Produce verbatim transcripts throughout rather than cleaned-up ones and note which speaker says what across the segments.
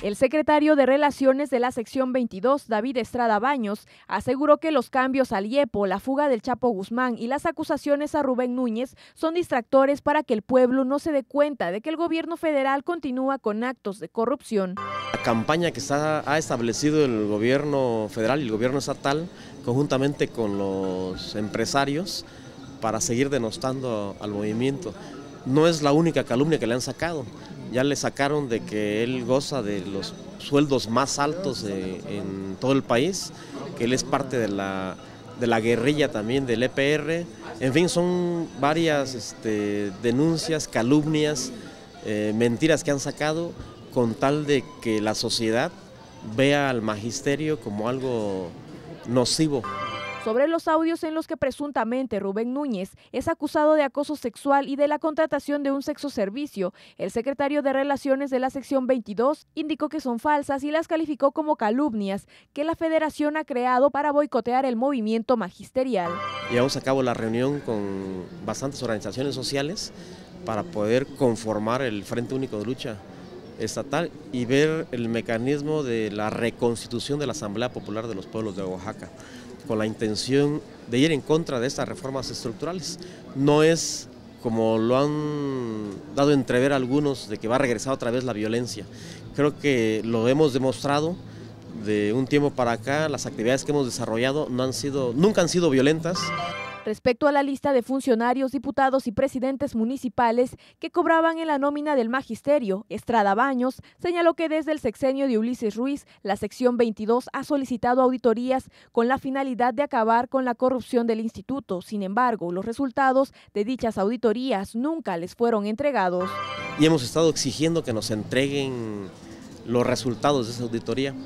Speaker 1: El secretario de Relaciones de la sección veintidós, David Estrada Baños, aseguró que los cambios al I E P O, la fuga del Chapo Guzmán y las acusaciones a Rubén Núñez son distractores para que el pueblo no se dé cuenta de que el gobierno federal continúa con actos de corrupción.
Speaker 2: La campaña que está, ha establecido el gobierno federal y el gobierno estatal, conjuntamente con los empresarios, para seguir denostando al movimiento. No es la única calumnia que le han sacado. Ya le sacaron de que él goza de los sueldos más altos de, en todo el país, que él es parte de la, de la guerrilla también del E P R. En fin, son varias este, denuncias, calumnias, eh, mentiras que han sacado con tal de que la sociedad vea al magisterio como algo nocivo.
Speaker 1: Sobre los audios en los que presuntamente Rubén Núñez es acusado de acoso sexual y de la contratación de un sexoservicio, el secretario de Relaciones de la sección veintidós indicó que son falsas y las calificó como calumnias que la federación ha creado para boicotear el movimiento magisterial.
Speaker 2: Llevamos a cabo la reunión con bastantes organizaciones sociales para poder conformar el Frente Único de Lucha Estatal y ver el mecanismo de la reconstitución de la Asamblea Popular de los Pueblos de Oaxaca, con la intención de ir en contra de estas reformas estructurales. No es como lo han dado a entrever algunos de que va a regresar otra vez la violencia. Creo que lo hemos demostrado de un tiempo para acá, las actividades que hemos desarrollado no han sido, nunca han sido violentas.
Speaker 1: Respecto a la lista de funcionarios, diputados y presidentes municipales que cobraban en la nómina del magisterio, Estrada Baños señaló que desde el sexenio de Ulises Ruiz, la sección veintidós ha solicitado auditorías con la finalidad de acabar con la corrupción del instituto. Sin embargo, los resultados de dichas auditorías nunca les fueron entregados.
Speaker 2: Y hemos estado exigiendo que nos entreguen los resultados de esa auditoría,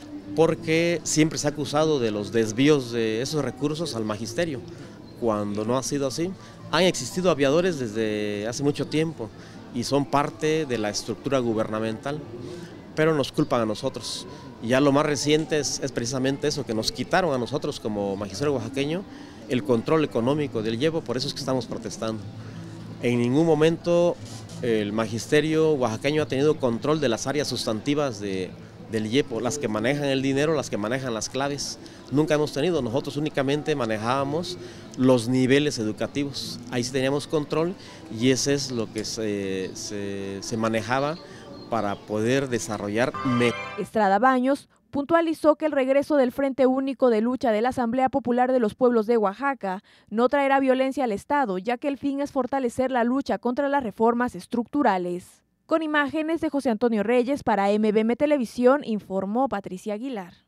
Speaker 2: porque siempre se ha acusado de los desvíos de esos recursos al magisterio, cuando no ha sido así. Han existido aviadores desde hace mucho tiempo y son parte de la estructura gubernamental, pero nos culpan a nosotros. Y ya lo más reciente es, es precisamente eso, que nos quitaron a nosotros como magisterio oaxaqueño el control económico del I E P O, por eso es que estamos protestando. En ningún momento el magisterio oaxaqueño ha tenido control de las áreas sustantivas de del I E P O, las que manejan el dinero, las que manejan las claves. Nunca hemos tenido, nosotros únicamente manejábamos los niveles educativos, ahí sí teníamos control y ese es lo que se, se, se manejaba para poder desarrollar mejor.
Speaker 1: Estrada Baños puntualizó que el regreso del Frente Único de Lucha de la Asamblea Popular de los Pueblos de Oaxaca no traerá violencia al Estado, ya que el fin es fortalecer la lucha contra las reformas estructurales. Con imágenes de José Antonio Reyes para M B M Televisión, informó Patricia Aguilar.